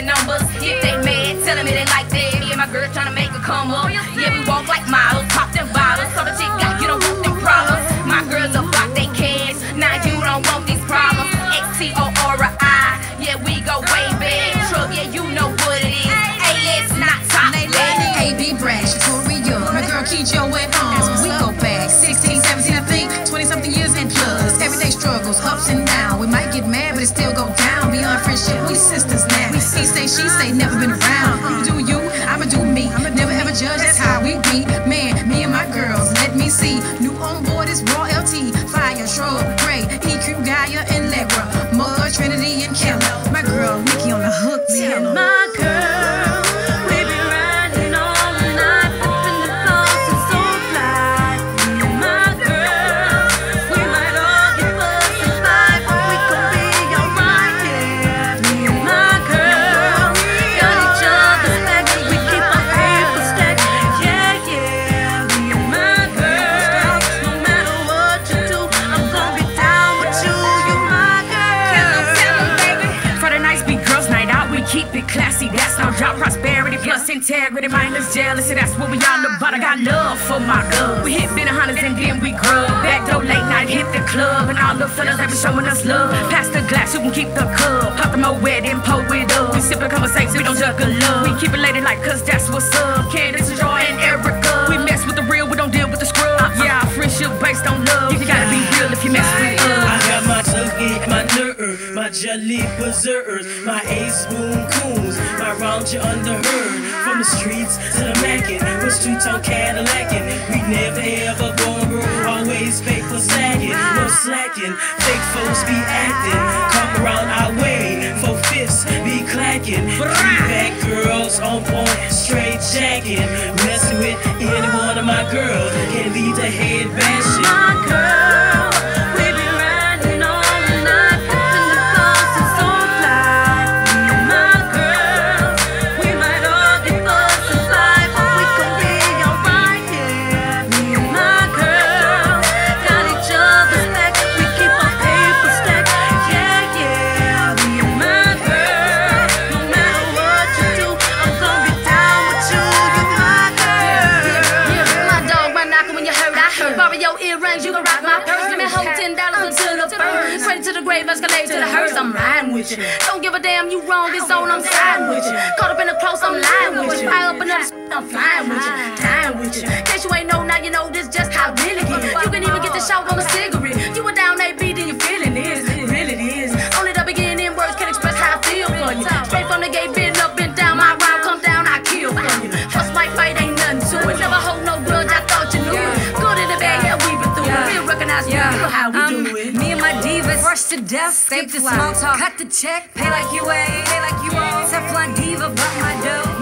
the numbers. If they mad, tell them it ain't like that. Me and my girl tryna make her come up. Yeah, we walk like models, pop them bottles. So the chick got, you don't want them problems. My girls about they cash, now you don't want these problems. X-T-O-R-I, yeah, we go way back. Truck, yeah, you know what it is. A-list, not top leg. A-B Brash, Korea, my girl Kijo at home. We go back 16, 17, I think, 20-something years and plus. Everyday struggles, ups and downs. We might get mad, but it still go down. Beyond friendship, we sisters now. We he say, she say, never been around. You do you, I'ma do me. Never ever judge, that's how we be. Man, me and my girls, let me see. New on board is Raw LT, Fire, Shrub, Gray, EQ, Gaia, and Legra, Mud, Trinity, and Keller. My girl, Nikki on the hook, man. My girl, we be riding all night, flipping the clothes and so fly. Me and my girl, we might all get fussed and fight, but we gon' be alright, yeah. Me and my girl, got each other's back, we keep our paper stacked, yeah, yeah. Me and my girl, no matter what you do, I'm gon' be down with you, you my girl. Tell 'em, baby. Friday nights be girls' night out, we keep it classy, that's no doubt. Prosperity plus integrity, mindless jealousy, that's what we all about. I got love for my girls. We hit bitter hunters and then we grub. Back door late night, hit the club, and all the fellas that be showing us love. Pass the glass, you can keep the cup. Pop the more wet and pour it up. We sip a conversation, we don't juggle love. We keep it lady like, cause that's what's up. Candace, Joy, and Erica. We mess with the real, we don't deal with the scrub. Yeah, our friendship based on love. You gotta be real if you mess with us. I got my tuggy, my nerve, my jelly berserkers, my ace spoon coons, my round you underheard. From the streets to the Mackin, with streets on Cadillacin'. We never ever going broke, always paper sagging, no slacking. Fake folks be acting, come around our way, 4/5 be clacking. Three-back girls on point, straight jacking. Messing with any one of my girls can lead to head bashing. My girl, we be riding all night, flipping the clothes and so fly. Me and my girl, we might all get fussed and fight, but we gon' be alright, yeah. Me and my girl, got each other's back, we keep our paper stacked, yeah, yeah. Me and my girl, no matter what you do, I'm gon' be down with you, you my girl. Yeah, my dog run knocking when you heard. I heard. Borrow your earrings, you can rock my purse. Let me hold $10 until the first. Straight to the grave, escalate to the hearse. I'm riding with you. Don't give a damn, you wrong, it's on, I'm siding with you. Caught up in the close, I'm lying with you. Fire up another I'm flying with you, dying with you. In case you ain't know, now you know this just how really get. You can even get the shout on a cigarette. You were down AB, then you feeling this. It really is. Only the beginning words can express how I feel for you. Straight from the gate, been up and down, my round come down, I kill for you. First might fight, ain't nothing to it. Never hold no grudge, I thought you knew it. Good in the bad, yeah, we been through it. Real recognize me, you know how we do it. Me and my divas, fresh to death, skip the small talk, cut the check, pay like you weigh, pay like you owe. Teflon diva, but my dough.